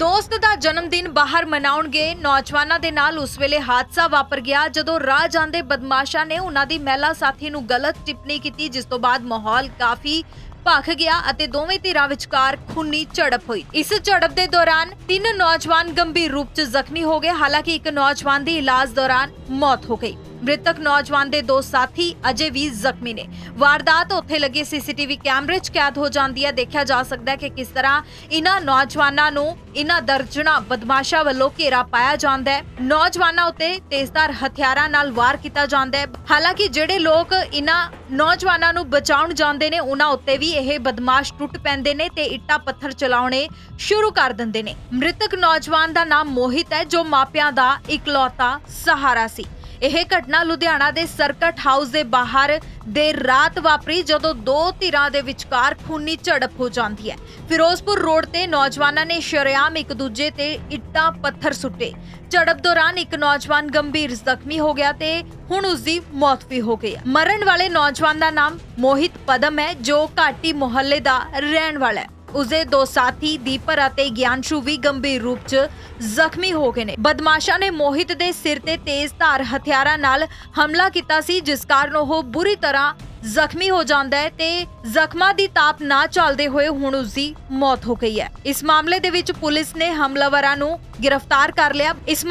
ਦੋਸਤ ਦਾ ਜਨਮ ਦਿਨ ਬਾਹਰ ਮਨਾਉਣ ਗਏ ਨੌਜਵਾਨਾਂ ਦੇ ਨਾਲ ਉਸ ਵੇਲੇ ਹਾਦਸਾ ਵਾਪਰ ਗਿਆ ਜਦੋਂ ਰਾਹ ਜਾਂਦੇ ਬਦਮਾਸ਼ਾਂ ਨੇ ਉਹਨਾਂ ਦੀ ਮਹਿਲਾ ਸਾਥੀ ਨੂੰ ਗਲਤ ਟਿੱਪਣੀ ਕੀਤੀ, ਜਿਸ ਤੋਂ ਬਾਅਦ ਮਾਹੌਲ ਕਾਫੀ ਭਖ ਗਿਆ ਅਤੇ ਦੋਵੇਂ ਧਿਰਾਂ ਵਿਚਕਾਰ ਖੂਨੀ ਝੜਪ ਹੋਈ। ਇਸ ਝੜਪ ਦੇ ਦੌਰਾਨ 3 ਨੌਜਵਾਨ ਗੰਭੀਰ ਰੂਪ 'ਚ ਜ਼ਖਮੀ ਹੋ ਗਏ। ਹਾਲਾਂਕਿ ਇੱਕ ਨੌਜਵਾਨ ਦੀ ਇਲਾਜ ਦੌਰਾਨ ਮੌਤ ਹੋ ਗਈ। ਮ੍ਰਿਤਕ ਨੌਜਵਾਨ ਦੇ 2 ਸਾਥੀ ਅਜੇ ਵੀ ਜ਼ਖਮੀ ਨੇ। ਵਾਰਦਾਤ ਉੱਥੇ ਲੱਗੇ ਸੀਸੀਟੀਵੀ ਕੈਮਰੇ 'ਚ ਕੈਦ ਹੋ ਜਾਂਦੀ ਹੈ। ਦੇਖਿਆ ਜਾ ਸਕਦਾ ਹੈ ਕਿ ਕਿਸ ਤਰ੍ਹਾਂ ਇਹਨਾਂ ਨੌਜਵਾਨਾਂ ਨੂੰ ਇਹਨਾਂ ਦਰਜਨਾਂ ਬਦਮਾਸ਼ਾਂ ਵੱਲੋਂ ਘੇਰਾ ਪਾਇਆ ਜਾਂਦਾ ਹੈ। ਨੌਜਵਾਨਾਂ ਉੱਤੇ ਤੇਜ਼ਧਾਰ ਹਥਿਆਰਾਂ ਨਾਲ ਵਾਰ ਕੀਤਾ ਜਾਂਦਾ ਹੈ। ਹਾਲਾਂਕਿ ਜਿਹੜੇ ਲੋਕ ਇਹਨਾਂ ਨੌਜਵਾਨਾਂ ਨੂੰ ਬਚਾਉਣ ਜਾਂਦੇ ਨੇ ਉਹਨਾਂ ਉੱਤੇ ਵੀ ਇਹ ਬਦਮਾਸ਼ ਟੁੱਟ ਪੈਂਦੇ ਨੇ ਤੇ ਇੱਟਾਂ ਪੱਥਰ ਚਲਾਉਣੇ ਸ਼ੁਰੂ ਕਰ ਦਿੰਦੇ ਨੇ। ਮ੍ਰਿਤਕ ਨੌਜਵਾਨ ਦਾ ਨਾਮ ਮੋਹਿਤ ਹੈ, ਜੋ ਮਾਪਿਆਂ ਦਾ ਇਕਲੌਤਾ ਸਹਾਰਾ ਸੀ। ਇਹ ਘਟਨਾ ਲੁਧਿਆਣਾ ਦੇ ਸਰਕਟ ਹਾਊਸ ਦੇ ਬਾਹਰ ਦੇਰ ਰਾਤ ਵਾਪਰੀ ਜਦੋਂ 2 ਧਿਰਾਂ ਦੇ ਵਿਚਕਾਰ ਖੂਨੀ ਝੜਪ ਹੋ ਜਾਂਦੀ ਹੈ। ਫਿਰੋਜ਼ਪੁਰ ਰੋਡ ਤੇ ਨੌਜਵਾਨਾਂ ਨੇ ਸ਼ਰੇਆਮ ਇੱਕ ਦੂਜੇ ਤੇ ਇੱਟਾਂ ਪੱਥਰ ਸੁੱਟੇ। ਝੜਪ ਦੌਰਾਨ ਇੱਕ ਨੌਜਵਾਨ ਗੰਭੀਰ ਜ਼ਖਮੀ ਹੋ ਗਿਆ ਤੇ ਹੁਣ ਉਸ ਦੀ ਮੌਤ ਵੀ ਹੋ ਗਈ ਹੈ। ਮਰਨ ਵਾਲੇ ਨੌਜਵਾਨ ਦਾ ਨਾਮ ਮੋਹਿਤ ਪਦਮ ਹੈ, ਜੋ ਘਾਟੀ ਮੁਹੱਲੇ ਦਾ ਰਹਿਣ ਵਾਲਾ ਹੈ। ਉਸਦੇ 2 ਸਾਥੀ ਦੀਪਰ ਅਤੇ ਗਿਆਨਸ਼ੂ ਵੀ ਗੰਭੀਰ ਰੂਪ 'ਚ ਜ਼ਖਮੀ ਹੋ ਗਏ ਨੇ। ਬਦਮਾਸ਼ਾਂ ਨੇ ਮੋਹਿਤ ਦੇ ਸਿਰ ਤੇ ਤੇਜ਼ਧਾਰ ਹਥਿਆਰਾਂ ਨਾਲ ਹਮਲਾ ਕੀਤਾ ਸੀ, ਜਿਸ ਕਾਰਨ ਉਹ ਬੁਰੀ ਤਰ੍ਹਾਂ ਜ਼ਖਮੀ ਹੋ ਜਾਂਦਾ ਹੈ ਤੇ ਜ਼ਖਮਾਂ ਦੀ ਤਾਪ ਨਾ ਚੱਲਦੇ ਹੋਏ ਹੁਣ ਉਸ ਦੀ ਮੌਤ ਹੋ ਗਈ ਹੈ। ਇਸ ਮਾਮਲੇ ਦੇ ਵਿੱਚ ਪੁਲਿਸ ਨੇ ਹਮਲਾਵਰਾਂ ਨੂੰ ਗ੍ਰਿਫਤਾਰ ਕਰ ਲਿਆ।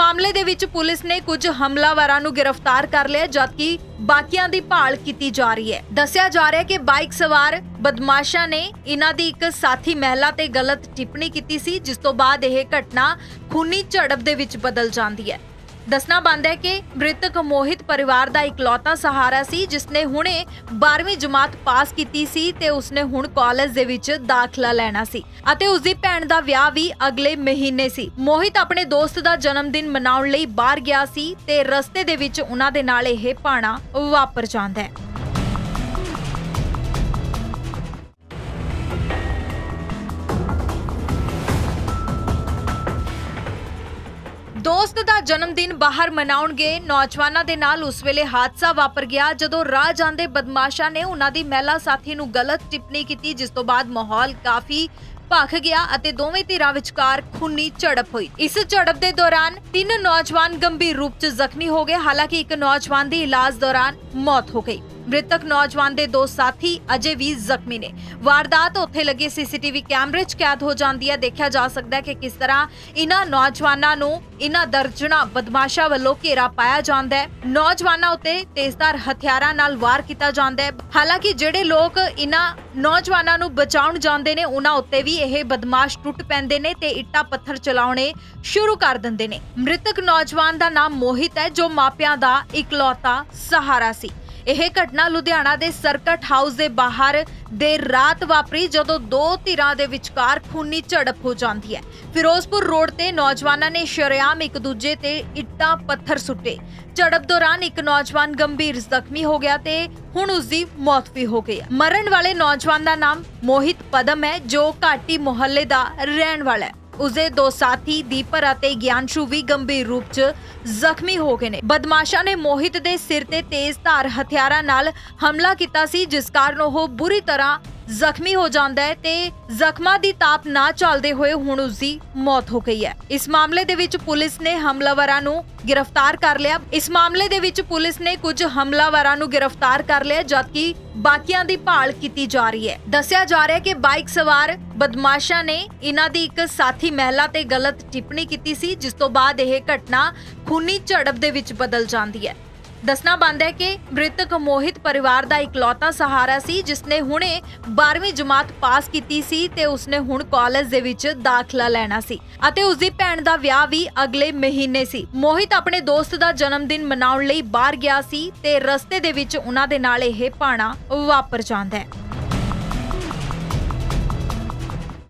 ਕੁਝ ਹਮਲਾਵਰਾਂ ਨੂੰ ਗ੍ਰਿਫਤਾਰ ਕਰ ਲਿਆ, ਜਦਕਿ ਬਾਕੀਆਂ ਦੀ ਭਾਲ ਕੀਤੀ ਜਾ ਰਹੀ ਹੈ। ਦੱਸਿਆ ਜਾ ਰਿਹਾ ਹੈ ਕਿ ਬਾਈਕ ਸਵਾਰ ਬਦਮਾਸ਼ਾਂ ਨੇ ਇਹਨਾਂ ਦੀ ਇੱਕ ਸਾਥੀ ਮਹਿਲਾ ਤੇ ਗਲਤ ਟਿੱਪਣੀ ਕੀਤੀ ਸੀ, ਜਿਸ ਤੋਂ ਬਾਅਦ ਇਹ ਘਟਨਾ ਖੂਨੀ ਝੜਪ ਦੇ ਵਿੱਚ ਬਦਲ ਜਾਂਦੀ ਹੈ। ਦੱਸਣਾ ਬਣਦਾ ਹੈ ਕਿ ਮ੍ਰਿਤਕ ਮੋਹਿਤ ਪਰਿਵਾਰ ਦਾ ਇਕਲੌਤਾ ਸਹਾਰਾ ਸੀ, ਜਿਸਨੇ ਹੁਣੇ 12ਵੀਂ ਜਮਾਤ ਪਾਸ ਕੀਤੀ ਸੀ ਤੇ ਉਸਨੇ ਹੁਣ ਕਾਲਜ ਦੇ ਵਿੱਚ ਦਾਖਲਾ ਲੈਣਾ ਸੀ ਅਤੇ ਉਸਦੀ ਭੈਣ ਦਾ ਵਿਆਹ ਵੀ ਅਗਲੇ ਮਹੀਨੇ ਸੀ। ਮੋਹਿਤ ਆਪਣੇ ਦੋਸਤ ਦਾ ਜਨਮ ਦਿਨ ਮਨਾਉਣ ਲਈ ਬਾਹਰ ਗਿਆ ਸੀ ਤੇ ਰਸਤੇ ਦੇ ਵਿੱਚ ਉਹਨਾਂ ਦੇ ਨਾਲ ਇਹ ਭਾਣਾ ਵਾਪਰ ਜਾਂਦਾ ਹੈ। ਦੋਸਤ ਦਾ ਜਨਮ ਦਿਨ ਬਾਹਰ ਮਨਾਉਣ ਗਏ ਨੌਜਵਾਨਾਂ ਦੇ ਨਾਲ ਉਸ ਵੇਲੇ ਹਾਦਸਾ ਵਾਪਰ ਗਿਆ ਜਦੋਂ ਰਾਹ ਜਾਂਦੇ ਬਦਮਾਸ਼ਾਂ ਨੇ ਉਹਨਾਂ ਦੀ ਮਹਿਲਾ ਸਾਥੀ ਨੂੰ ਗਲਤ ਟਿੱਪਣੀ ਕੀਤੀ, ਜਿਸ ਤੋਂ ਬਾਅਦ ਮਾਹੌਲ ਕਾਫੀ ਭਖ ਗਿਆ ਅਤੇ ਦੋਵੇਂ ਧਿਰਾਂ ਵਿਚਕਾਰ ਖੂਨੀ ਝੜਪ ਹੋਈ। ਇਸ ਝੜਪ ਦੇ ਦੌਰਾਨ 3 ਨੌਜਵਾਨ ਗੰਭੀਰ ਰੂਪ 'ਚ ਜ਼ਖਮੀ ਹੋ ਗਏ। ਹਾਲਾਂਕਿ ਇੱਕ ਨੌਜਵਾਨ ਦੀ ਇਲਾਜ ਦੌਰਾਨ ਮੌਤ ਹੋ ਗਈ। ਮ੍ਰਿਤਕ ਨੌਜਵਾਨ ਦੇ 2 ਸਾਥੀ ਅਜੇ ਵੀ ਜ਼ਖਮੀ ਨੇ। ਵਾਰਦਾਤ ਉੱਥੇ ਲੱਗੇ ਸੀਸੀਟੀਵੀ ਕੈਮਰੇ 'ਚ ਕੈਦ ਹੋ ਜਾਂਦੀ ਹੈ। ਦੇਖਿਆ ਜਾ ਸਕਦਾ ਹੈ ਕਿ ਕਿਸ ਤਰ੍ਹਾਂ ਇਹਨਾਂ ਨੌਜਵਾਨਾਂ ਨੂੰ ਇਹਨਾਂ ਦਰਜਨਾਂ ਬਦਮਾਸ਼ਾਂ ਵੱਲੋਂ ਘੇਰਾ ਪਾਇਆ ਜਾਂਦਾ ਹੈ। ਨੌਜਵਾਨਾਂ ਉੱਤੇ ਤੇਜ਼ਧਾਰ ਹਥਿਆਰਾਂ ਨਾਲ ਵਾਰ ਕੀਤਾ ਜਾਂਦਾ ਹੈ। ਹਾਲਾਂਕਿ ਜਿਹੜੇ ਲੋਕ ਇਹਨਾਂ ਨੌਜਵਾਨਾਂ ਨੂੰ ਬਚਾਉਣ ਜਾਂਦੇ ਨੇ ਉਹਨਾਂ ਉੱਤੇ ਵੀ ਇਹ ਬਦਮਾਸ਼ ਟੁੱਟ ਪੈਂਦੇ ਨੇ ਤੇ ਇੱਟਾਂ ਪੱਥਰ ਚਲਾਉਣੇ ਸ਼ੁਰੂ ਕਰ ਦਿੰਦੇ ਨੇ। ਮ੍ਰਿਤਕ ਨੌਜਵਾਨ ਦਾ ਨਾਮ ਮੋਹਿਤ ਹੈ, ਜੋ ਮਾਪਿਆਂ ਦਾ ਇਕਲੌਤਾ ਸਹਾਰਾ ਸੀ। ਇਹ ਘਟਨਾ ਲੁਧਿਆਣਾ ਦੇ ਸਰਕਟ ਹਾਊਸ ਦੇ ਬਾਹਰ ਦੇਰ ਰਾਤ ਵਾਪਰੀ ਜਦੋਂ 2 ਧਿਰਾਂ ਦੇ ਵਿਚਕਾਰ ਖੂਨੀ ਝੜਪ ਹੋ ਜਾਂਦੀ ਹੈ। ਫਿਰੋਜ਼ਪੁਰ ਰੋਡ ਤੇ ਨੌਜਵਾਨਾਂ ਨੇ ਸ਼ਰੇਆਮ ਇੱਕ ਦੂਜੇ ਤੇ ਇੱਟਾਂ ਪੱਥਰ ਸੁੱਟੇ। ਝੜਪ ਦੌਰਾਨ ਇੱਕ ਨੌਜਵਾਨ ਗੰਭੀਰ ਜ਼ਖਮੀ ਹੋ ਗਿਆ ਤੇ ਹੁਣ ਉਸ ਦੀ ਮੌਤ ਵੀ ਹੋ ਗਈ ਹੈ। ਮਰਨ ਵਾਲੇ ਨੌਜਵਾਨ ਦਾ ਨਾਮ ਮੋਹਿਤ ਪਦਮ ਹੈ, ਜੋ ਘਾਟੀ ਮੁਹੱਲੇ ਦਾ ਰਹਿਣ ਵਾਲਾ ਹੈ। ਉਸਦੇ 2 ਸਾਥੀ ਦੀਪਰ ਅਤੇ ਗਿਆਨਸ਼ੂ ਵੀ ਗੰਭੀਰ ਰੂਪ 'ਚ ਜ਼ਖਮੀ ਹੋ ਗਏ ਨੇ। ਬਦਮਾਸ਼ਾਂ ਨੇ ਮੋਹਿਤ ਦੇ ਸਿਰ ਤੇ ਤੇਜ਼ਧਾਰ ਹਥਿਆਰਾਂ ਨਾਲ ਹਮਲਾ ਕੀਤਾ ਸੀ, ਜਿਸ ਕਾਰਨ ਉਹ ਬੁਰੀ ਤਰ੍ਹਾਂ ਜ਼ਖਮੀ ਹੋ ਜਾਂਦਾ ਹੈ ਤੇ ਜ਼ਖਮਾਂ ਦੀ ਤਾਪ ਨਾ ਚੱਲਦੇ ਹੋਏ ਹੁਣ ਉਸ ਦੀ ਮੌਤ ਹੋ ਗਈ ਹੈ। ਇਸ ਮਾਮਲੇ ਦੇ ਵਿੱਚ ਪੁਲਿਸ ਨੇ ਹਮਲਾਵਰਾਂ ਨੂੰ ਗ੍ਰਿਫਤਾਰ ਕਰ ਲਿਆ। ਕੁਝ ਹਮਲਾਵਰਾਂ ਨੂੰ ਗ੍ਰਿਫਤਾਰ ਕਰ ਲਿਆ, ਜਦਕਿ ਬਾਕੀਆਂ ਦੀ ਭਾਲ ਕੀਤੀ ਜਾ ਰਹੀ ਹੈ। ਦੱਸਿਆ ਜਾ ਰਿਹਾ ਹੈ ਕਿ ਬਾਈਕ ਸਵਾਰ ਬਦਮਾਸ਼ਾਂ ਨੇ ਇਹਨਾਂ ਦੀ ਇੱਕ ਸਾਥੀ ਮਹਿਲਾ ਤੇ ਗਲਤ ਟਿੱਪਣੀ ਕੀਤੀ ਸੀ, ਜਿਸ ਤੋਂ ਬਾਅਦ ਇਹ ਘਟਨਾ ਖੂਨੀ ਝੜਪ ਦੇ ਵਿੱਚ ਬਦਲ ਜਾਂਦੀ ਹੈ। ਦੱਸਣਾ ਬਣਦਾ ਹੈ ਕਿ ਮ੍ਰਿਤਕ ਮੋਹਿਤ ਪਰਿਵਾਰ ਦਾ ਇਕਲੌਤਾ ਸਹਾਰਾ ਸੀ, ਜਿਸਨੇ ਹੁਣੇ 12ਵੀਂ ਜਮਾਤ ਪਾਸ ਕੀਤੀ ਸੀ ਤੇ ਉਸਨੇ ਹੁਣ ਕਾਲਜ ਦੇ ਵਿੱਚ ਦਾਖਲਾ ਲੈਣਾ ਸੀ ਅਤੇ ਉਸਦੀ ਭੈਣ ਦਾ ਵਿਆਹ ਵੀ ਅਗਲੇ ਮਹੀਨੇ ਸੀ। ਮੋਹਿਤ ਆਪਣੇ ਦੋਸਤ ਦਾ ਜਨਮ ਦਿਨ ਮਨਾਉਣ ਲਈ ਬਾਹਰ ਗਿਆ ਸੀ ਤੇ ਰਸਤੇ ਦੇ ਵਿੱਚ ਉਹਨਾਂ ਦੇ ਨਾਲ ਇਹ ਭਾਣਾ ਵਾਪਰ ਜਾਂਦਾ ਹੈ।